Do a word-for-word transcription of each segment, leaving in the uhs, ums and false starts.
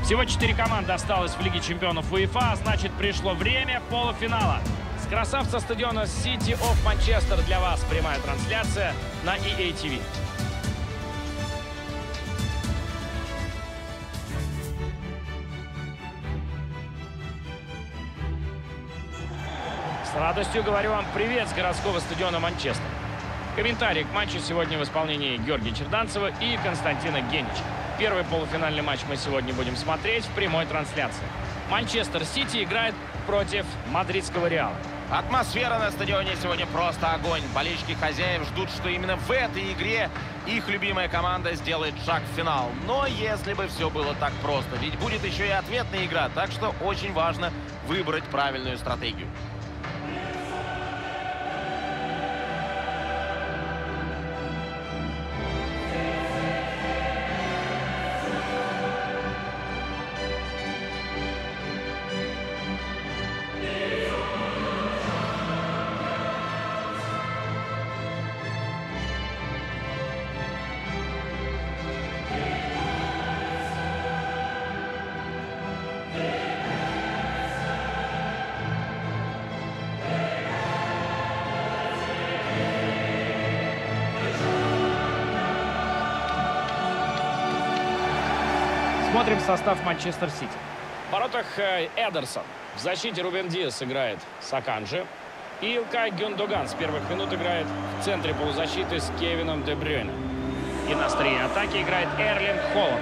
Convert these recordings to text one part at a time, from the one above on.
Всего четыре команды осталось в Лиге чемпионов УЕФА, а значит, пришло время полуфинала. С красавца стадиона City of Manchester для вас прямая трансляция на и эй ти ви. С радостью говорю вам привет с городского стадиона Манчестер. Комментарии к матчу сегодня в исполнении Георгия Черданцева и Константина Генича. Первый полуфинальный матч мы сегодня будем смотреть в прямой трансляции. Манчестер Сити играет против мадридского Реала. Атмосфера на стадионе сегодня просто огонь. Болельщики хозяев ждут, что именно в этой игре их любимая команда сделает шаг в финал. Но если бы все было так просто, ведь будет еще и ответная игра, так что очень важно выбрать правильную стратегию. Смотрим состав Манчестер Сити. В воротах Эдерсон. В защите Рубен Диас играет с Аканджи. И Илкай Гюндоган с первых минут играет в центре полузащиты с Кевином Де Брюйне. И на острие атаки играет Эрлинг Холланд.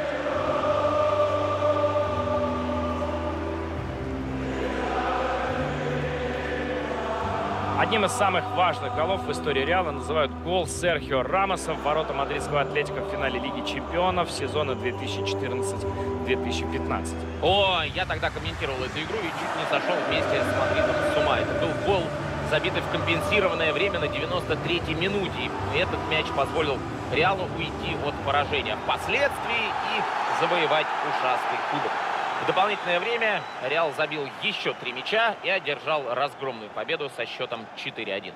Одним из самых важных голов в истории Реала называют гол Серхио Рамоса в ворота мадридского Атлетико в финале Лиги чемпионов сезона две тысячи четырнадцать две тысячи пятнадцать. О, я тогда комментировал эту игру и чуть не сошел вместе с Мадридом с ума. Это был гол, забитый в компенсированное время на девяносто третьей минуте. И этот мяч позволил Реалу уйти от поражения впоследствии и завоевать ушастый кубок. В дополнительное время Реал забил еще три мяча и одержал разгромную победу со счетом четыре один.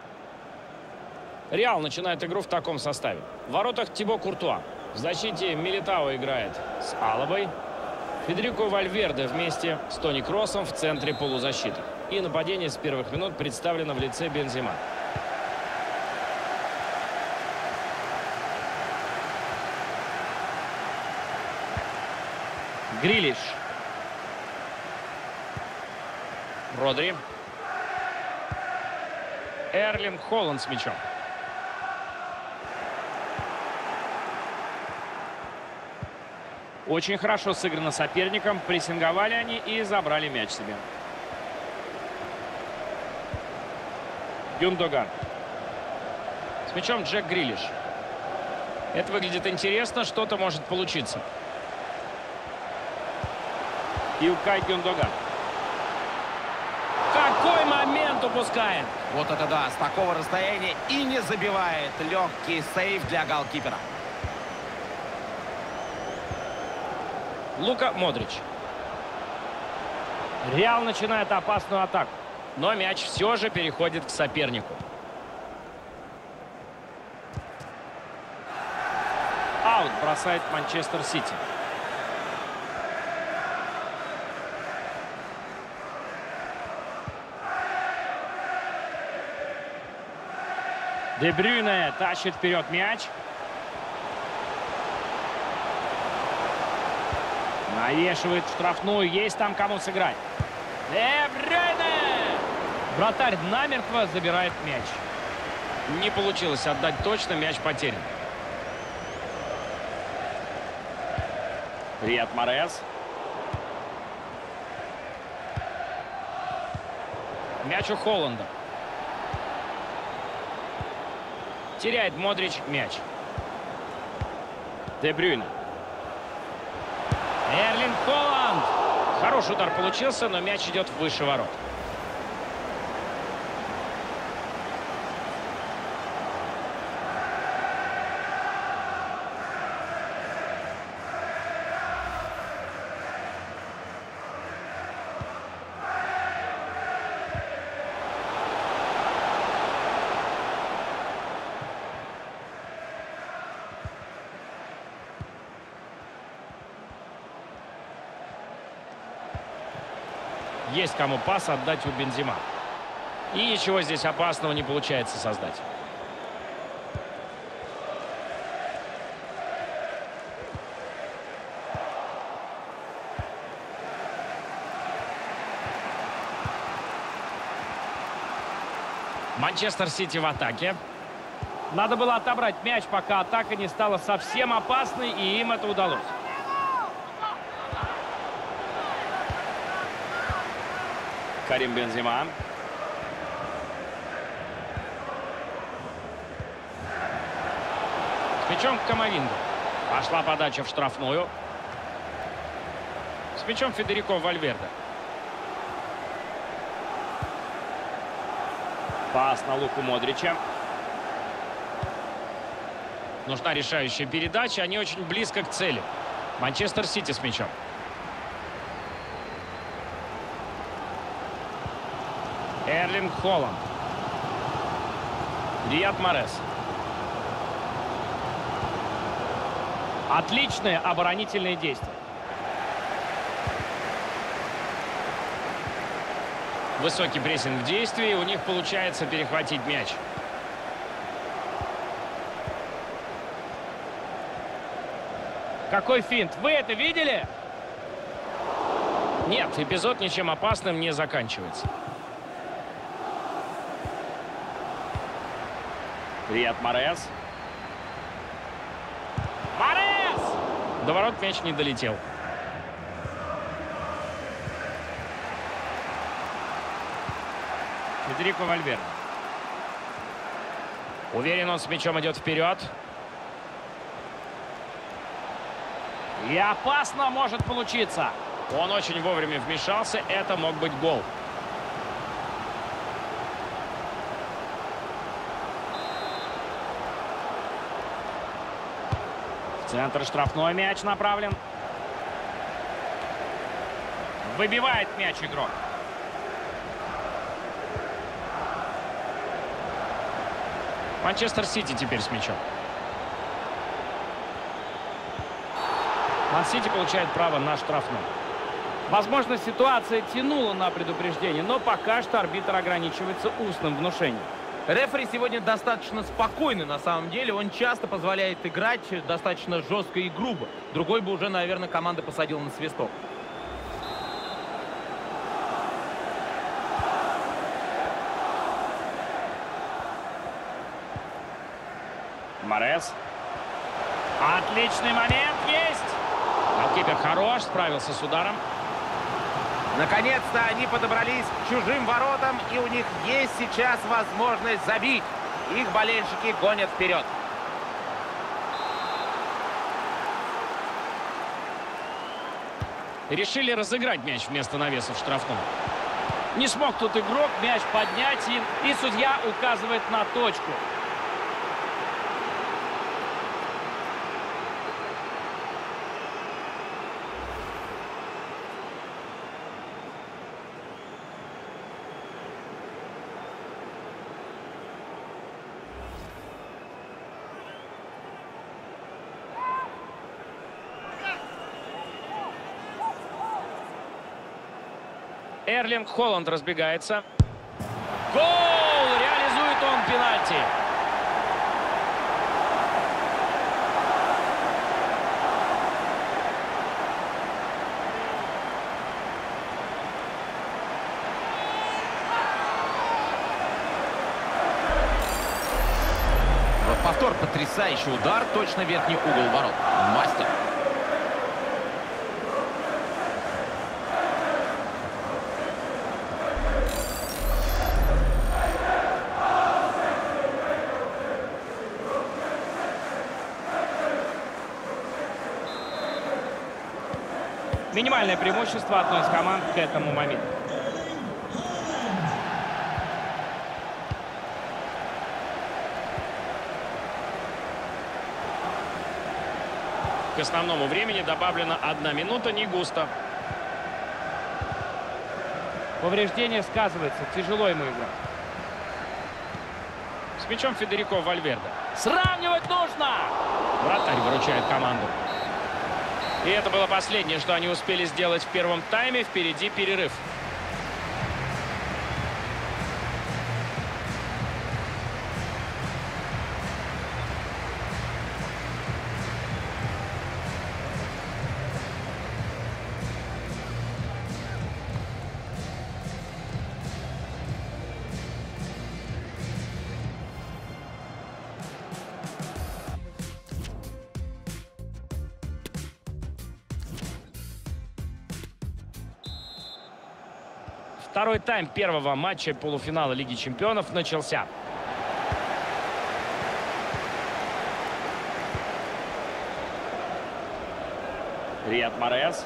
Реал начинает игру в таком составе. В воротах Тибо Куртуа. В защите Милитао играет с Алабой. Федерико Вальверде вместе с Тони Кроссом в центре полузащиты. И нападение с первых минут представлено в лице Бензема. Грилиш. Родри. Эрлинг Холланд с мячом. Очень хорошо сыграно соперником. Прессинговали они и забрали мяч себе. Гюндоган. С мячом Джек Грилиш. Это выглядит интересно. Что-то может получиться. Илкай Гюндоган. Какой момент упускает! Вот это да, с такого расстояния и не забивает. Легкий сейв для голкипера. Лука Модрич. Реал начинает опасную атаку, но мяч все же переходит к сопернику. Аут бросает Манчестер Сити. Де Брюйне тащит вперед мяч. Навешивает штрафную. Есть там кому сыграть. Де Брюйне! Вратарь намертво забирает мяч. Не получилось отдать точно. Мяч потерян. Рияд Морес. Мяч у Холланда. Теряет Модрич мяч. Де Брюйне. Эрлинг Холланд. Хороший удар получился, но мяч идет выше ворот. Есть кому пас отдать у Бензема. И ничего здесь опасного не получается создать. Манчестер Сити в атаке. Надо было отобрать мяч, пока атака не стала совсем опасной, и им это удалось. Карим Бензема. С мячом Камавинга. Пошла подача в штрафную. С мячом Федерико Вальверде. Пас на Луку Модрича. Нужна решающая передача. Они очень близко к цели. Манчестер Сити с мячом. Эрлинг Холланд. Рияд Марес. Отличные оборонительные действия. Высокий прессинг в действии. У них получается перехватить мяч. Какой финт? Вы это видели? Нет, эпизод ничем опасным не заканчивается. Рияд Марес. Марес! До ворот мяч не долетел. Федерико Вальверде. Уверен, он с мячом идет вперед. И опасно может получиться. Он очень вовремя вмешался. Это мог быть гол. В центр штрафной мяч направлен. Выбивает мяч игрок. Манчестер Сити теперь с мячом. Ман-Сити получает право на штрафной. Возможно, ситуация тянула на предупреждение, но пока что арбитр ограничивается устным внушением. Рефери сегодня достаточно спокойный на самом деле. Он часто позволяет играть достаточно жестко и грубо. Другой бы уже, наверное, команда посадила на свисток. Марес. Отличный момент есть. Голкипер хорош, справился с ударом. Наконец-то они подобрались к чужим воротам, и у них есть сейчас возможность забить. Их болельщики гонят вперед. Решили разыграть мяч вместо навеса в штрафном. Не смог тут игрок мяч поднять, и, и судья указывает на точку. Эрлинг Холланд разбегается. Гол! Реализует он пенальти. Повтор, потрясающий удар, точно верхний угол ворот. Мастер. Минимальное преимущество одной из команд к этому моменту. К основному времени добавлена одна минута, не густо. Повреждение сказывается, тяжело ему играть. С мячом Федерико Вальверде. Сравнивать нужно! Вратарь выручает команду. И это было последнее, что они успели сделать в первом тайме. Впереди перерыв. Второй тайм первого матча полуфинала Лиги чемпионов начался. Рияд Морес.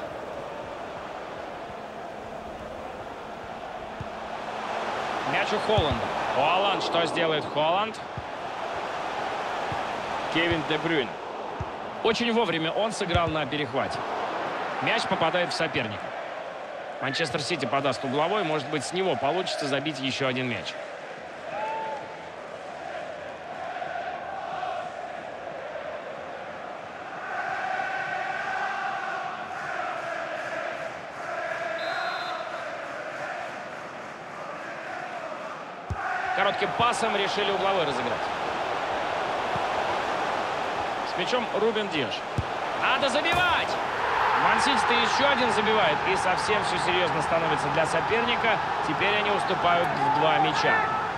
Мяч у Холланда. Холланд. Что сделает Холланд? Кевин Де Брюйн. Очень вовремя он сыграл на перехвате. Мяч попадает в соперника. Манчестер Сити подаст угловой. Может быть, с него получится забить еще один мяч. Коротким пасом решили угловой разыграть. С мячом Рубен Диаш. Надо забивать! Ман-Сити-то еще один забивает. И совсем все серьезно становится для соперника. Теперь они уступают в два мяча.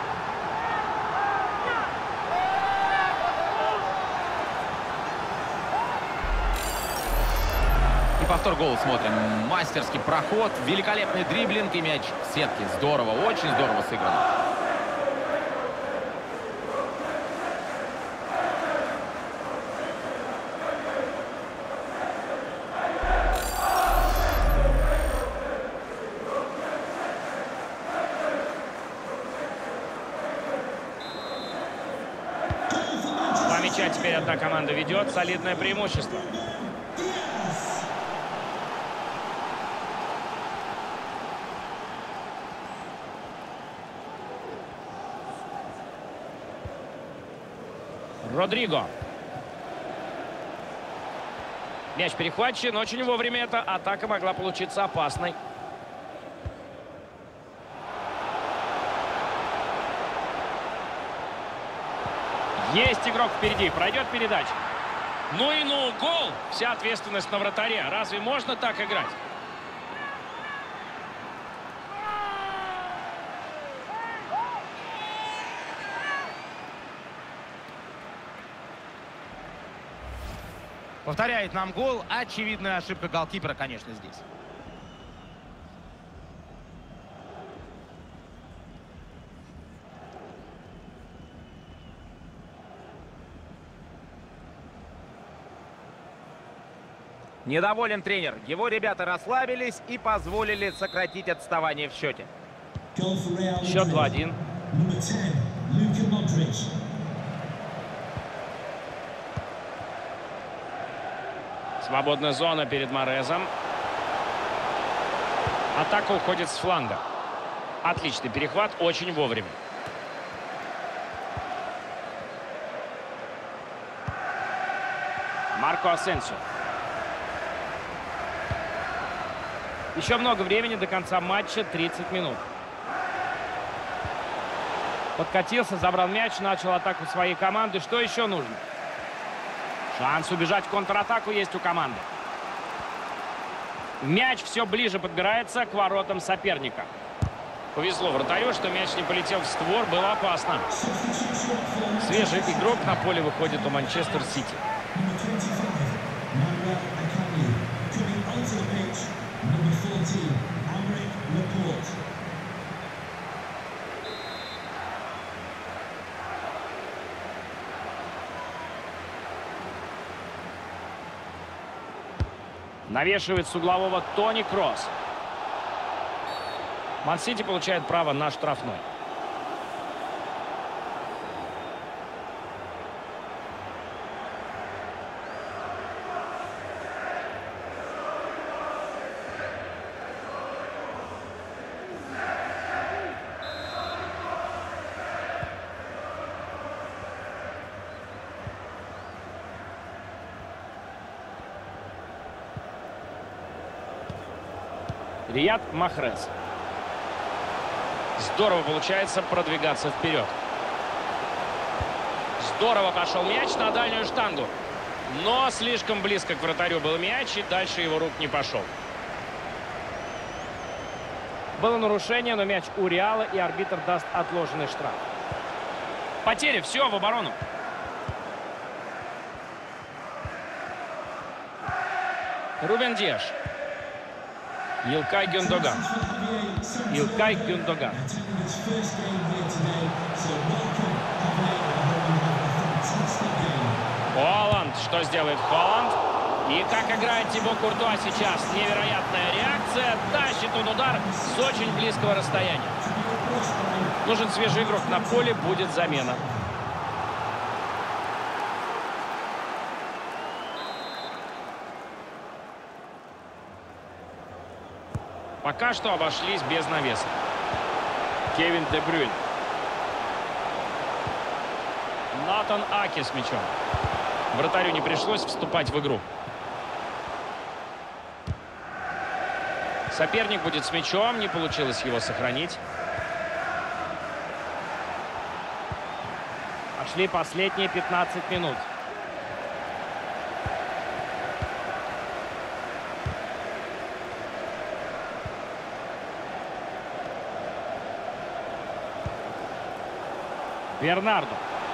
И повтор гола смотрим. Мастерский проход, великолепный дриблинг и мяч в сетке. Здорово, очень здорово сыграно. Теперь одна команда ведет. Солидное преимущество. Родриго. Мяч перехвачен. Очень вовремя эта атака могла получиться опасной. Есть игрок впереди. Пройдет передача. Ну и ну, гол. Вся ответственность на вратаре. Разве можно так играть? Повторяет нам гол. Очевидная ошибка голкипера, конечно, здесь. Недоволен тренер. Его ребята расслабились и позволили сократить отставание в счете. Счет два один. Свободная зона перед Морезом. Атака уходит с фланга. Отличный перехват, очень вовремя. Марко Асенсио. Еще много времени до конца матча, тридцать минут. Подкатился, забрал мяч, начал атаку своей команды. Что еще нужно? Шанс убежать в контратаку есть у команды. Мяч все ближе подбирается к воротам соперника. Повезло вратарю, что мяч не полетел в створ, было опасно. Свежий игрок на поле выходит у Манчестер Сити. Навешивает с углового Тони Кросс. Ман-Сити получает право на штрафной. Рияд Махрез. Здорово получается продвигаться вперед. Здорово пошел мяч на дальнюю штангу. Но слишком близко к вратарю был мяч, и дальше его рук не пошел. Было нарушение, но мяч у Реала, и арбитр даст отложенный штраф. Потери, все, в оборону. Рубен Диаш. Илкай Гюндоган. Илкай Гюндоган. Холланд. Что сделает Холланд? И как играет Тибо Куртуа сейчас. Невероятная реакция. Тащит он удар с очень близкого расстояния. Нужен свежий игрок на поле. Будет замена. Пока что обошлись без навеса. Кевин Де Брюйн. Натан Аки с мячом. Вратарю не пришлось вступать в игру. Соперник будет с мячом. Не получилось его сохранить. Пошли последние пятнадцать минут. Бернарду.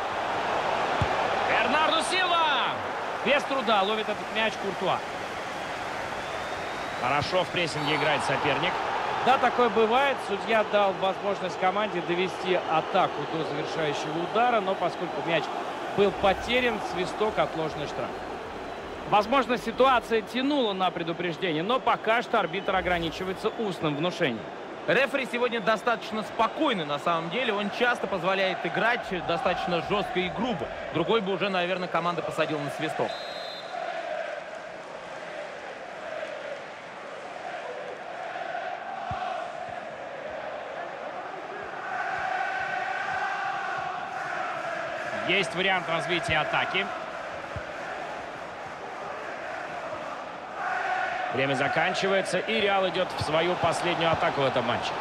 Бернарду Силва! Без труда ловит этот мяч Куртуа. Хорошо в прессинге играет соперник. Да, такое бывает. Судья дал возможность команде довести атаку до завершающего удара, но поскольку мяч был потерян, свисток, отложенный штраф. Возможно, ситуация тянула на предупреждение, но пока что арбитр ограничивается устным внушением. Рефери сегодня достаточно спокойный на самом деле. Он часто позволяет играть достаточно жестко и грубо. Другой бы уже, наверное, команда посадила на свисток. Есть вариант развития атаки. Время заканчивается, и Реал идет в свою последнюю атаку в этом матче.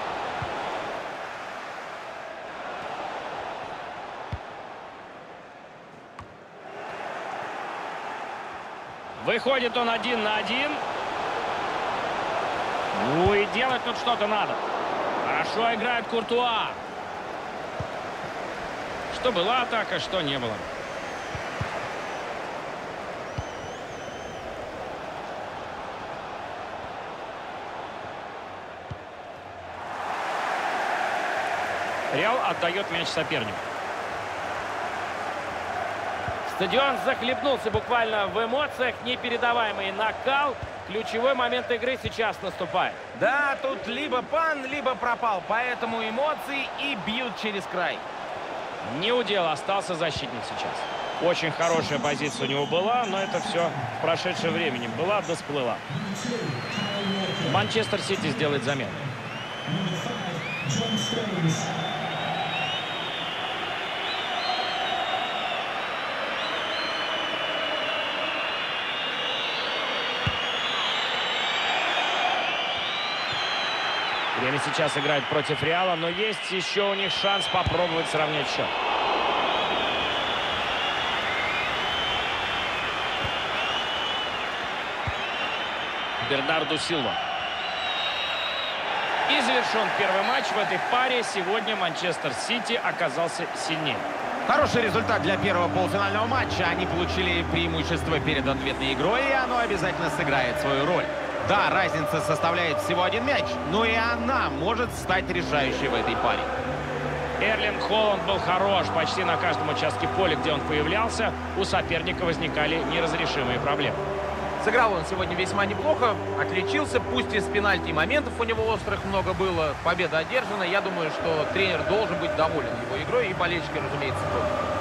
Выходит он один на один. Ну и делать тут что-то надо. Хорошо играет Куртуа. Что была атака, что не было. Реал отдает мяч сопернику. Стадион захлебнулся буквально в эмоциях. Непередаваемый накал. Ключевой момент игры сейчас наступает. Да, тут либо пан, либо пропал. Поэтому эмоции и бьют через край. Не удел, остался защитник сейчас. Очень хорошая позиция у него была, но это все в прошедшем времени была, да всплыла. Манчестер Сити сделает замену. Время сейчас играет против Реала, но есть еще у них шанс попробовать сравнять счет. Бернарду Силва. И завершен первый матч в этой паре. Сегодня Манчестер Сити оказался сильнее. Хороший результат для первого полуфинального матча. Они получили преимущество перед ответной игрой, и оно обязательно сыграет свою роль. Да, разница составляет всего один мяч, но и она может стать решающей в этой паре. Эрлинг Холланд был хорош почти на каждом участке поля, где он появлялся. У соперника возникали неразрешимые проблемы. Сыграл он сегодня весьма неплохо, отличился, пусть и с пенальти, моментов у него острых много было. Победа одержана. Я думаю, что тренер должен быть доволен его игрой, и болельщики, разумеется, тоже.